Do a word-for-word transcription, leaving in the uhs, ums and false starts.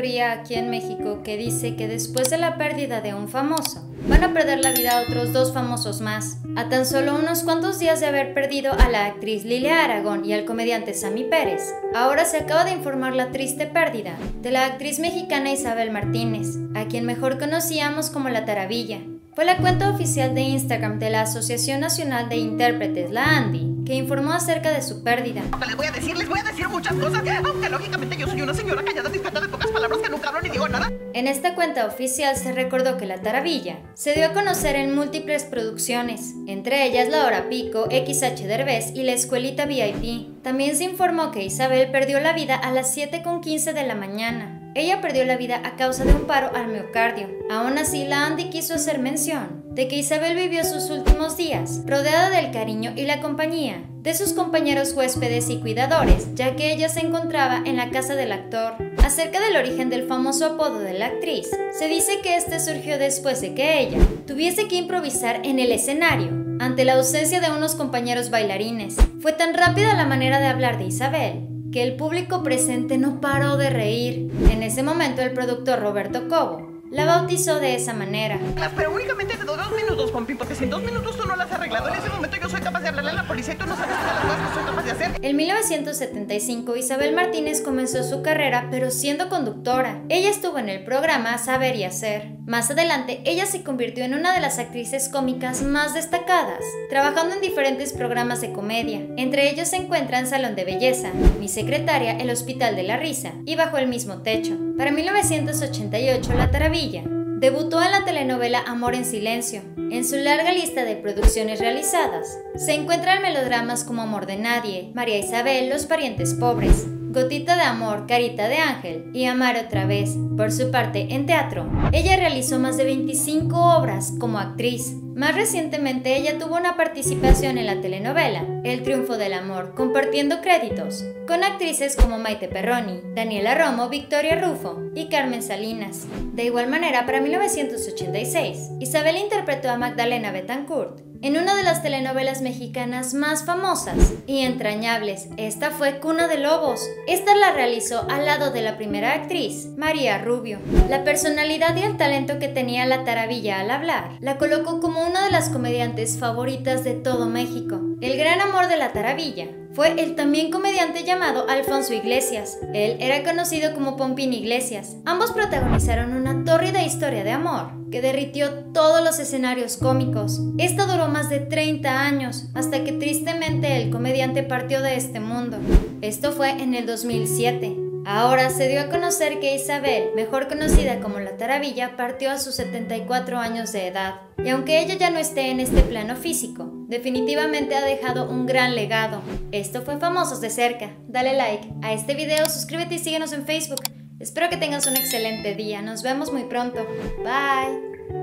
teoría aquí en México que dice que después de la pérdida de un famoso, van a perder la vida otros dos famosos más. A tan solo unos cuantos días de haber perdido a la actriz Lilia Aragón y al comediante Sammy Pérez, ahora se acaba de informar la triste pérdida de la actriz mexicana Isabel Martínez, a quien mejor conocíamos como La Taravilla. Fue la cuenta oficial de Instagram de la Asociación Nacional de Intérpretes, la ANDI, que informó acerca de su pérdida. Les voy a decir, les voy a decir muchas cosas, aunque lógicamente yo soy una señora callada, discreta, de pocas palabras, que nunca hablo ni digo nada. En esta cuenta oficial se recordó que La Taravilla se dio a conocer en múltiples producciones, entre ellas La Hora Pico, X H Derbez y La Escuelita V I P. También se informó que Isabel perdió la vida a las siete con quince de la mañana. Ella perdió la vida a causa de un paro al miocardio. Aún así, la ANDI quiso hacer mención de que Isabel vivió sus últimos días rodeada del cariño y la compañía de sus compañeros huéspedes y cuidadores, ya que ella se encontraba en la casa del actor. Acerca del origen del famoso apodo de la actriz, se dice que este surgió después de que ella tuviese que improvisar en el escenario ante la ausencia de unos compañeros bailarines. Fue tan rápida la manera de hablar de Isabel que el público presente no paró de reír. En ese momento el productor Roberto Cobo la bautizó de esa manera. Pero únicamente te doy dos minutos, Pompi, porque si en dos minutos tú no las has arreglado, en ese momento yo soy capaz de hablarle a la policía y tú no sabes todas las cosas que soy capaz de hacer. En mil novecientos setenta y cinco, Isabel Martínez comenzó su carrera, pero siendo conductora. Ella estuvo en el programa Saber y Hacer. Más adelante, ella se convirtió en una de las actrices cómicas más destacadas, trabajando en diferentes programas de comedia. Entre ellos se encuentran Salón de Belleza, Mi Secretaria, El Hospital de la Risa y Bajo el Mismo Techo. Para mil novecientos ochenta y ocho, La Taravilla debutó en la telenovela Amor en Silencio. En su larga lista de producciones realizadas se encuentran melodramas como Amor de Nadie, María Isabel, Los Parientes Pobres, Gotita de Amor, Carita de Ángel y Amar otra vez. Por su parte, en teatro, ella realizó más de veinticinco obras como actriz. Más recientemente, ella tuvo una participación en la telenovela El Triunfo del Amor, compartiendo créditos con actrices como Maite Perroni, Daniela Romo, Victoria Rufo y Carmen Salinas. De igual manera, para mil novecientos ochenta y seis, Isabel interpretó a Magdalena Betancourt en una de las telenovelas mexicanas más famosas y entrañables. Esta fue Cuna de Lobos. Esta la realizó al lado de la primera actriz, María Rubio. La personalidad y el talento que tenía La Taravilla al hablar la colocó como una de las comediantes favoritas de todo México. El gran amor de La Taravilla fue el también comediante llamado Alfonso Iglesias. Él era conocido como Pompín Iglesias. Ambos protagonizaron una tórrida historia de amor que derritió todos los escenarios cómicos. Esta duró más de treinta años, hasta que tristemente el comediante partió de este mundo. Esto fue en el dos mil siete. Ahora se dio a conocer que Isabel, mejor conocida como La Taravilla, partió a sus setenta y cuatro años de edad. Y aunque ella ya no esté en este plano físico, definitivamente ha dejado un gran legado. Esto fue Famosos de Cerca. Dale like a este video, suscríbete y síguenos en Facebook. Espero que tengas un excelente día. Nos vemos muy pronto. Bye.